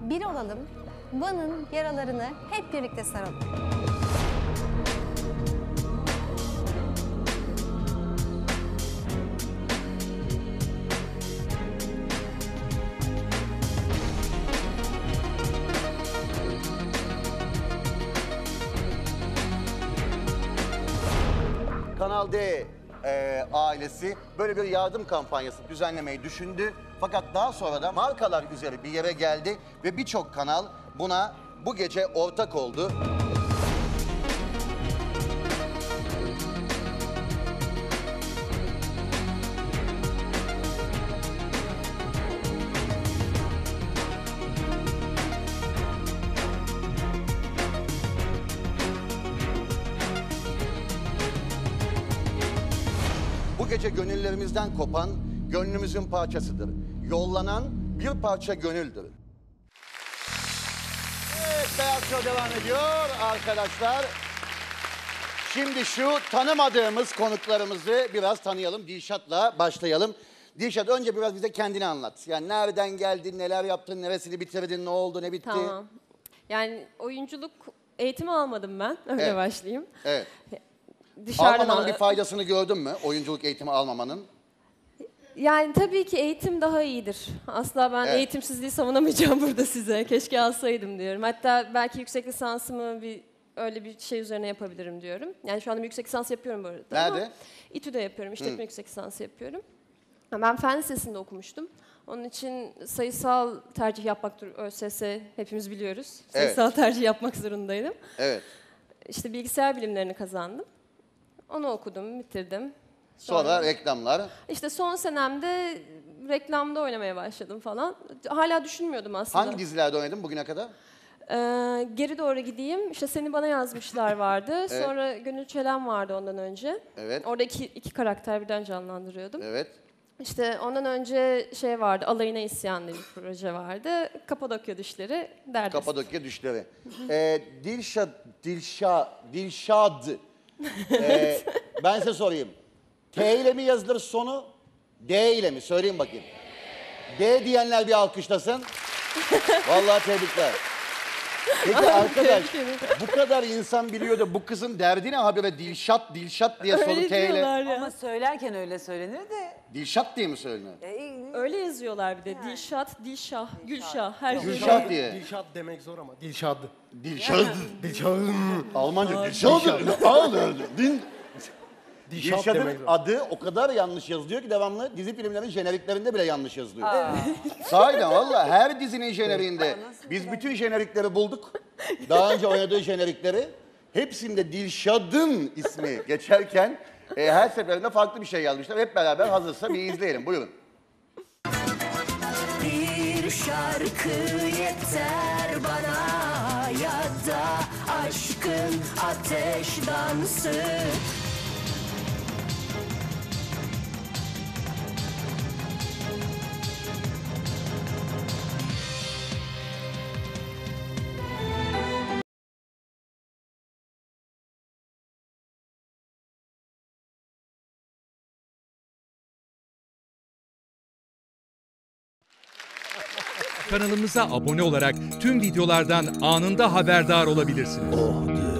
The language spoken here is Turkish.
bir olalım. Van'ın yaralarını hep birlikte saralım. Kanal D ailesi böyle bir yardım kampanyası düzenlemeyi düşündü. Fakat daha sonra da markalar üzeri bir yere geldi ve birçok kanal buna bu gece ortak oldu. Bu gece gönüllerimizden kopan, gönlümüzün parçasıdır. Yollanan bir parça gönüldür. Evet, Beyaz Show devam ediyor arkadaşlar. Şimdi şu tanımadığımız konuklarımızı biraz tanıyalım. Dilşat'la başlayalım. Dilşat, önce biraz bize kendini anlat. Yani nereden geldin, neler yaptın, neresini bitirdin, ne oldu, ne bitti? Tamam. Yani oyunculuk eğitimi almadım ben. Öyle başlayayım. Evet. Dışarıdan Almamanın bir faydasını gördün mü? Oyunculuk eğitimi almamanın. Yani tabii ki eğitim daha iyidir. Asla ben eğitimsizliği savunamayacağım burada size. Keşke alsaydım diyorum. Hatta belki yüksek lisansımı öyle bir şey üzerine yapabilirim diyorum. Yani şu anda bir yüksek lisans yapıyorum bu arada. Nerede? Ama İTÜ'de yapıyorum. İşletme yüksek lisansı yapıyorum. Ben fen lisesinde okumuştum. Onun için sayısal tercih yapmaktır ÖSS, hepimiz biliyoruz. Sayısal tercih yapmak zorundaydım. Evet. İşte bilgisayar bilimlerini kazandım. Onu okudum, bitirdim. Sonra reklamlar. İşte son senemde reklamda oynamaya başladım falan. Hala düşünmüyordum aslında. Hangi dizilerde oynadın bugüne kadar? Geri doğru gideyim. İşte Seni Bana Yazmışlar vardı. Sonra Gönül Çelen vardı ondan önce. Evet. Orada iki karakter birden canlandırıyordum. Evet. İşte ondan önce şey vardı, Alayına İsyan diye bir proje vardı. Kapadokya Düşleri, Derdest. Kapadokya Düşleri. Dilşad. Ben size sorayım. T ile mi yazılır sonu? D ile mi? Söyleyin bakayım. D diyenler bir alkışlasın. Vallahi tebrikler. Peki arkadaş, bu kadar insan biliyor da bu kızın derdi ne habire Dilşat diye soru Öyle T ile. diyorlar ya. Ama söylerken öyle söylenir de. Dilşat diye mi söylenir? Öyle yazıyorlar bir de. Dilşat, Dilşah, Gülşah. Her şey. Dilşat diye. Dilşad demek zor ama. Dilşad. Dilşat. Dilşad. Almanca Dilşat. Dilşad Dilşat'ın demek zor. adı o kadar yanlış yazılıyor ki devamlı dizi filmlerin jeneriklerinde bile yanlış yazılıyor. Sahiden valla her dizinin jeneriğinde biz bütün jenerikleri bulduk. Daha önce oynadığı jenerikleri. Hepsinde Dilşad'ın ismi geçerken her seferinde farklı bir şey yazmışlar. Hep beraber hazırsa bir izleyelim. Buyurun. Bir şarkı yeter bana ya da aşkın ateş dansı. Kanalımıza abone olarak tüm videolardan anında haberdar olabilirsiniz.